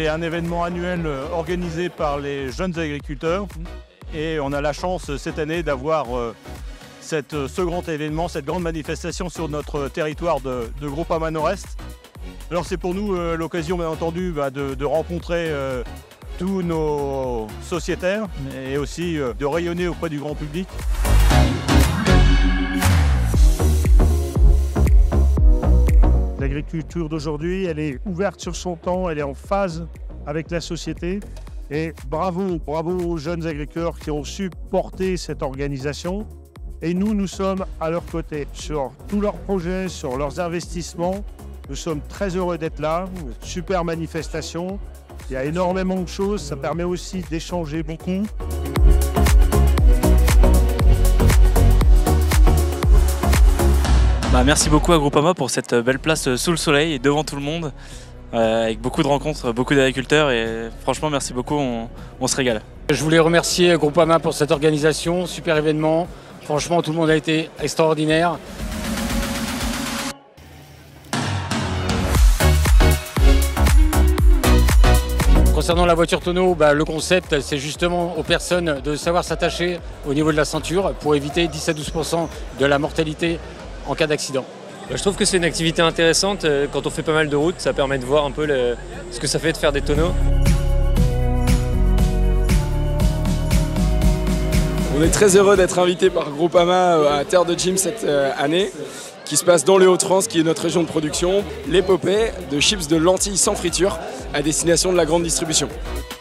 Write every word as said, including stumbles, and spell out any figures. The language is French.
un événement annuel organisé par les jeunes agriculteurs et on a la chance cette année d'avoir cette, ce grand événement, cette grande manifestation sur notre territoire de, de Groupama Nord-Est. Alors c'est pour nous euh, l'occasion bien entendu bah, de, de rencontrer euh, tous nos sociétaires et aussi euh, de rayonner auprès du grand public. L'agriculture d'aujourd'hui, elle est ouverte sur son temps, elle est en phase avec la société. Et bravo, bravo aux jeunes agriculteurs qui ont su porter cette organisation. Et nous, nous sommes à leur côté sur tous leurs projets, sur leurs investissements. Nous sommes très heureux d'être là, une super manifestation. Il y a énormément de choses, ça permet aussi d'échanger beaucoup. Bah, merci beaucoup à Groupama pour cette belle place sous le soleil et devant tout le monde, euh, avec beaucoup de rencontres, beaucoup d'agriculteurs et franchement merci beaucoup, on, on se régale. Je voulais remercier Groupama pour cette organisation, super événement. Franchement, tout le monde a été extraordinaire. Concernant la voiture tonneau, bah, le concept, c'est justement aux personnes de savoir s'attacher au niveau de la ceinture pour éviter dix à douze pour cent de la mortalité en cas d'accident. Je trouve que c'est une activité intéressante. Quand on fait pas mal de routes, ça permet de voir un peu le, ce que ça fait de faire des tonneaux. On est très heureux d'être invité par Groupama à Terre de Gym cette année, qui se passe dans les Hauts-de-France, qui est notre région de production, l'épopée de chips de lentilles sans friture à destination de la grande distribution.